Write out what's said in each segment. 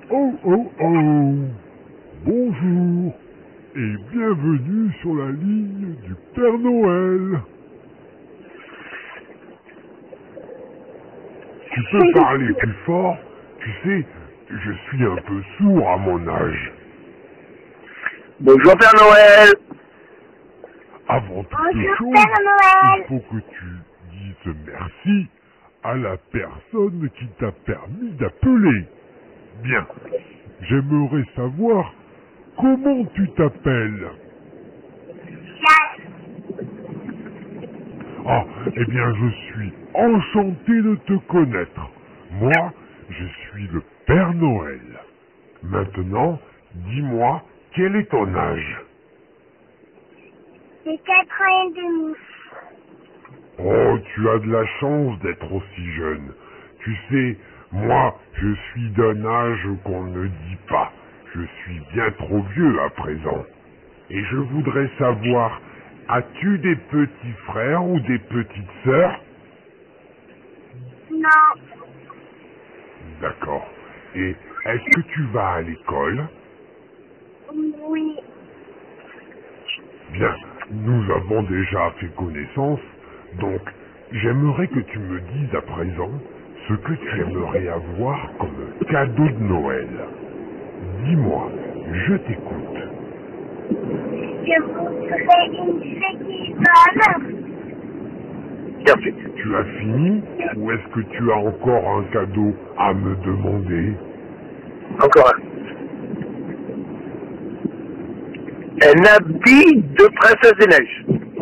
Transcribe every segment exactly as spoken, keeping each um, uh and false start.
Oh oh oh. Bonjour et bienvenue sur la ligne du Père Noël. Tu peux parler plus fort? Tu sais, je suis un peu sourd à mon âge. Bonjour Père Noël. Avant toute Bonjour chose, Père Noël. il faut que tu dises merci à la personne qui t'a permis d'appeler. Bien, j'aimerais savoir comment tu t'appelles. Ah, eh bien, je suis enchanté de te connaître. Moi, je suis le Père Noël. Maintenant, dis-moi, quel est ton âge? J'ai quatre ans et demi. Oh, tu as de la chance d'être aussi jeune. Tu sais, moi, je suis d'un âge qu'on ne dit pas. Je suis bien trop vieux à présent. Et je voudrais savoir, as-tu des petits frères ou des petites sœurs? Non. D'accord. Et est-ce que tu vas à l'école? Oui. Bien, nous avons déjà fait connaissance, donc j'aimerais que tu me dises à présent ce que tu aimerais avoir comme cadeau de Noël. Dis-moi, je t'écoute. Je voudrais une petite bonne. Merci. Tu as fini ou est-ce que tu as encore un cadeau à me demander? Encore un. Un habit de princesse des neiges.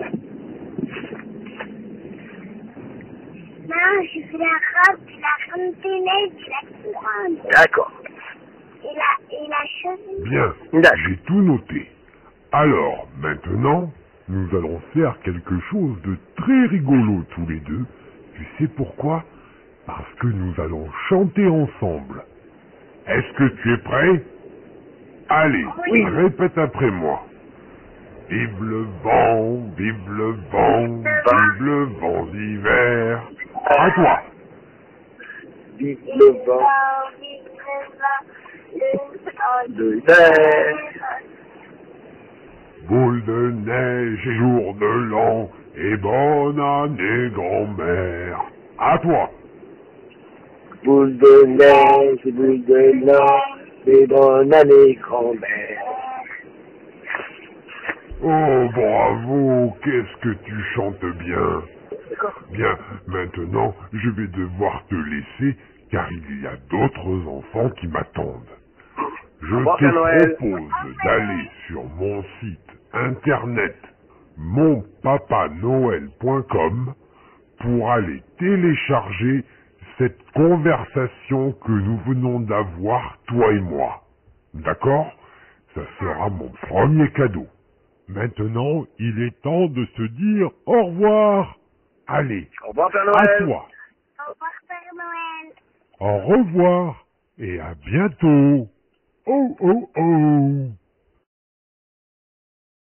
Non, je veux la robe de la reine des neiges, de la couronne. D'accord. Et la, et la chevelure. Bien, D'accord. j'ai tout noté. Alors, maintenant, nous allons faire quelque chose de très rigolo tous les deux. Tu sais pourquoi? Parce que nous allons chanter ensemble. Est-ce que tu es prêt? Allez, Oui. répète après moi. Vive le vent, vive le vent, vive le vent d'hiver. À toi. Vive le vent Vive le vent, le vent de neige. Boule de neige et jour de l'an, et bonne année grand-mère. À toi. Boule de neige, boule de neige, et bonne année grand-mère. Oh, bravo, qu'est-ce que tu chantes bien. D'accord. Bien, maintenant, je vais devoir te laisser, car il y a d'autres enfants qui m'attendent. Je revoir, Père Noël. te propose d'aller sur mon site internet mon papa noël point com pour aller télécharger cette conversation que nous venons d'avoir, toi et moi. D'accord? Ça sera mon premier cadeau. Maintenant, il est temps de se dire au revoir. Allez, Au revoir Père à Noël. toi. Au revoir Père Noël. Au revoir et à bientôt. Oh oh oh.